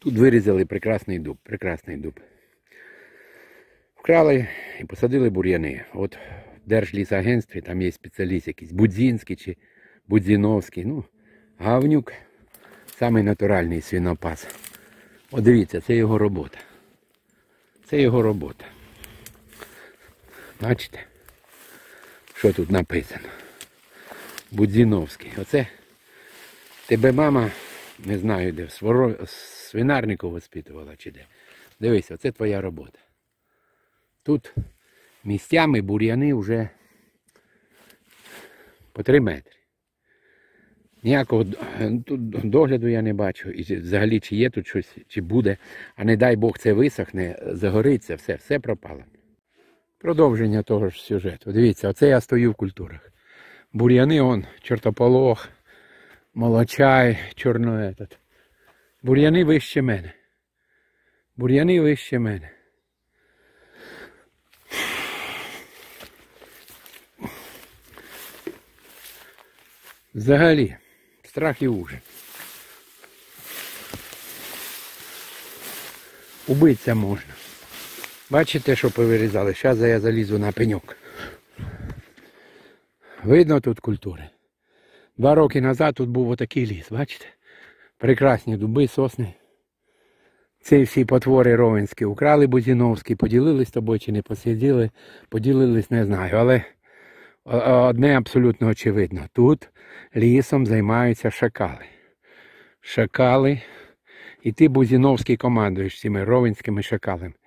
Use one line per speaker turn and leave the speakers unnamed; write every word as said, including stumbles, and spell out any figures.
Тут вирізали прекрасний дуб, прекрасний дуб. Вкрали і посадили бур'яни. От в Держлісагентстві там є спеціаліст якийсь, Будзінський чи Будзіновський. Ну, Гавнюк, самий натуральний свинопас. От дивіться, це його робота. Це його робота. Бачите, що тут написано? Будзіновський. Оце тебе мама, не знаю де, в свинарнику воспитувала чи де. Дивись, оце твоя робота. Тут місцями бур'яни вже по три метри. Ніякого тут догляду я не бачу. І взагалі, чи є тут щось, чи буде. А не дай Бог це висохне, загориться, все, все пропало. Продовження того ж сюжету. Дивіться, оце я стою в культурах. Бур'яни, он, чортополох, молочай, чорноетот. Бур'яни вище мене. Бур'яни вище мене. Взагалі, страх і ужас. Убитися можна. Бачите, що повирізали? Зараз я залізу на пеньок. Видно тут культури. Два роки назад тут був отакий ліс, бачите? Прекрасні дуби, сосни. Ці всі потвори ровенські украли Будзіновські, поділились з тобою чи не посиділи, поділились, не знаю. Але одне абсолютно очевидно. Тут лісом займаються шакали. Шакали. І ти, Будзіновський, командуєш цими ровенськими шакалами.